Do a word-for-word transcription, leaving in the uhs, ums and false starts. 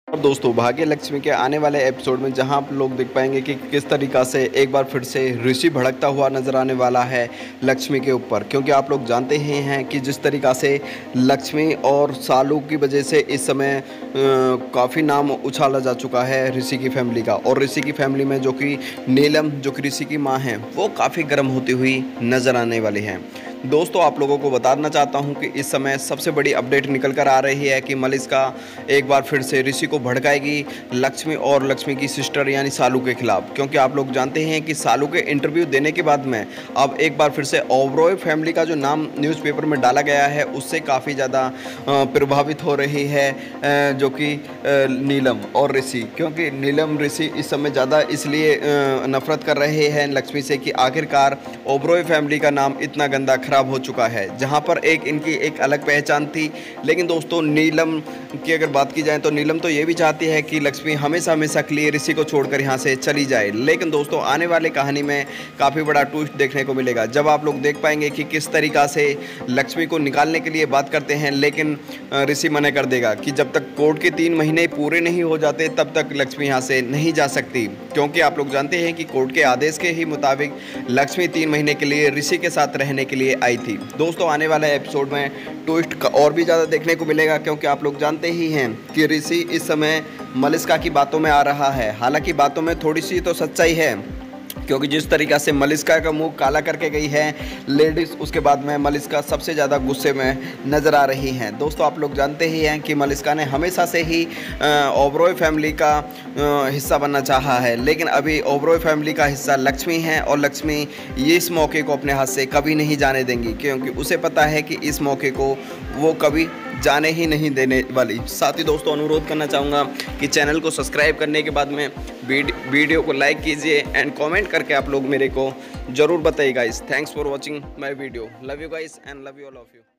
और दोस्तों भाग्य लक्ष्मी के आने वाले एपिसोड में जहां आप लोग देख पाएंगे कि किस तरीक़ा से एक बार फिर से ऋषि भड़कता हुआ नज़र आने वाला है लक्ष्मी के ऊपर, क्योंकि आप लोग जानते ही हैं कि जिस तरीक़ा से लक्ष्मी और सालू की वजह से इस समय काफ़ी नाम उछाला जा चुका है ऋषि की फैमिली का। और ऋषि की फैमिली में जो कि नीलम जो कि ऋषि की माँ हैं वो काफ़ी गर्म होती हुई नज़र आने वाली हैं। दोस्तों आप लोगों को बताना चाहता हूं कि इस समय सबसे बड़ी अपडेट निकल कर आ रही है कि मलिष्का एक बार फिर से ऋषि को भड़काएगी लक्ष्मी और लक्ष्मी की सिस्टर यानी सालू के खिलाफ, क्योंकि आप लोग जानते हैं कि सालू के इंटरव्यू देने के बाद में अब एक बार फिर से ओबरॉय फैमिली का जो नाम न्यूज़पेपर में डाला गया है उससे काफ़ी ज़्यादा प्रभावित हो रही है जो कि नीलम और ऋषि, क्योंकि नीलम ऋषि इस समय ज़्यादा इसलिए नफरत कर रहे हैं लक्ष्मी से कि आखिरकार ओबरॉय फैमिली का नाम इतना गंदा खराब हो चुका है, जहां पर एक इनकी एक अलग पहचान थी। लेकिन दोस्तों नीलम की अगर बात की जाए तो नीलम तो ये भी चाहती है कि लक्ष्मी हमेशा हमेशा के लिए ऋषि को छोड़कर यहां से चली जाए। लेकिन दोस्तों आने वाली कहानी में काफ़ी बड़ा ट्विस्ट देखने को मिलेगा, जब आप लोग देख पाएंगे कि किस तरीक़ा से लक्ष्मी को निकालने के लिए बात करते हैं, लेकिन ऋषि मना कर देगा कि जब तक कोर्ट के तीन महीने पूरे नहीं हो जाते तब तक लक्ष्मी यहाँ से नहीं जा सकती, क्योंकि आप लोग जानते हैं कि कोर्ट के आदेश के ही मुताबिक लक्ष्मी तीन महीने के लिए ऋषि के साथ रहने के लिए आई थी। दोस्तों आने वाले एपिसोड में ट्विस्ट का और भी ज़्यादा देखने को मिलेगा, क्योंकि आप लोग जानते ही हैं कि ऋषि इस समय मलिष्का की बातों में आ रहा है। हालांकि बातों में थोड़ी सी तो सच्चाई है, क्योंकि जिस तरीक़ा से मलिष्का का मुंह काला करके गई है लेडीज़, उसके बाद में मलिष्का सबसे ज़्यादा गुस्से में नज़र आ रही हैं। दोस्तों आप लोग जानते ही हैं कि मलिष्का ने हमेशा से ही ओबरॉय फैमिली का हिस्सा बनना चाहा है, लेकिन अभी ओबरॉय फैमिली का हिस्सा लक्ष्मी है और लक्ष्मी ये इस मौके को अपने हाथ से कभी नहीं जाने देंगी, क्योंकि उसे पता है कि इस मौके को वो कभी जाने ही नहीं देने वाली। साथ ही दोस्तों अनुरोध करना चाहूँगा कि चैनल को सब्सक्राइब करने के बाद में वीडियो को लाइक कीजिए एंड कमेंट करके आप लोग मेरे को ज़रूर बताइए guys. Thanks for watching my video. Love you guys and love you all of you.